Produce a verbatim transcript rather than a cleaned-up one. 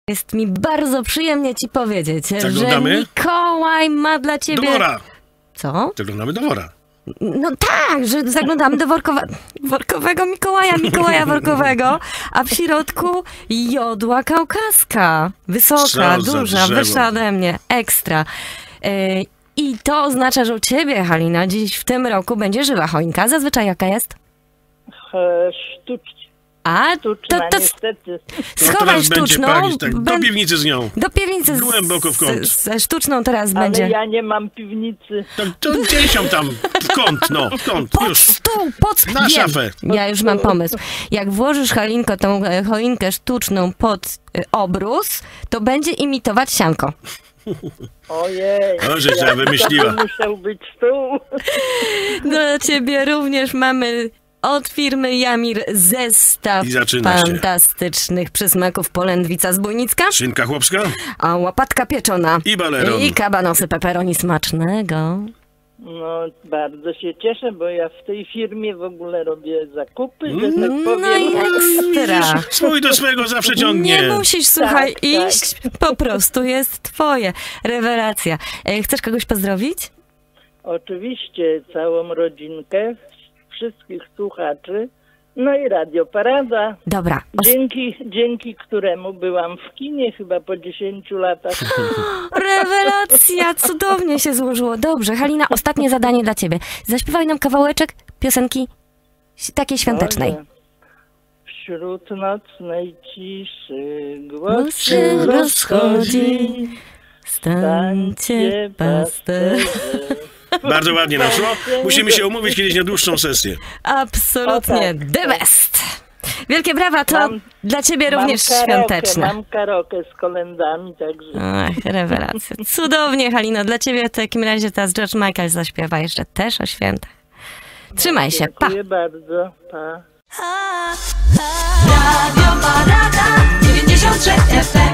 Jest mi bardzo przyjemnie ci powiedzieć, Zaglądamy? że Mikołaj ma dla ciebie... Do wora. Co? Zaglądamy do wora. No tak, że zaglądamy do workowa... workowego Mikołaja, Mikołaja workowego, a w środku jodła kaukaska. Wysoka, Co za duża, drzewo. wyższa ode mnie, ekstra. Yy, I to oznacza, że u ciebie, Halina, dziś w tym roku będzie żywa choinka. Zazwyczaj jaka jest? E, Sztuczna. A, Sztuczna, to, to niestety. To schowaj teraz będzie sztuczną. palić, tak, do bę- piwnicy z nią. do piwnicy z, Głęboko w kąt. z, ze sztuczną teraz Ale będzie. ja nie mam piwnicy. To, to gdzieś ją tam, w kąt, no, w kąt, Pod już. stół, pod Na wiem. szafę. Ja już mam pomysł. Jak włożysz, Halinko, tą e, choinkę sztuczną pod e, obrus, to będzie imitować sianko. Ojej. O, żeś ja wymyśliła. To musiał być stół. Dla ciebie również mamy od firmy Jamir zestaw I zaczyna się. fantastycznych przysmaków polędwica z Bujnicka, Szynka chłopska a łapatka pieczona i baleron. i kabanosy pepperoni smacznego. No, bardzo się cieszę, bo ja w tej firmie w ogóle robię zakupy, że tak Mm, powiem. No i ekstra. Swój do swego zawsze ciągnie. Nie musisz, słuchaj, Tak, iść, po prostu jest twoje. Rewelacja. E, Chcesz kogoś pozdrowić? Oczywiście całą rodzinkę, wszystkich słuchaczy, no i Radio Parada, Dobra. Os- dzięki, dzięki któremu byłam w kinie chyba po dziesięciu latach. Rewelacja, cudownie się złożyło. Dobrze, Halina, ostatnie zadanie dla ciebie. Zaśpiewaj nam kawałeczek piosenki s- takiej świątecznej. Ojej. Wśród nocnej ciszy głos Głos się się rozchodzi, rozchodzi, stańcie pasterze. Bardzo ładnie naszło. Musimy się umówić kiedyś na dłuższą sesję. Absolutnie, O tak. the best. Wielkie brawa, to Mam- dla ciebie również mam karaoke, świąteczne. Mam karaoke z kolendami, także... Ach, rewelacja. Cudownie, Halino. Dla ciebie w takim razie teraz George Michael zaśpiewa jeszcze też o świętach. Trzymaj się, pa. Dziękuję bardzo, pa. Radio Parada dziewięćdziesiąt trzy F M.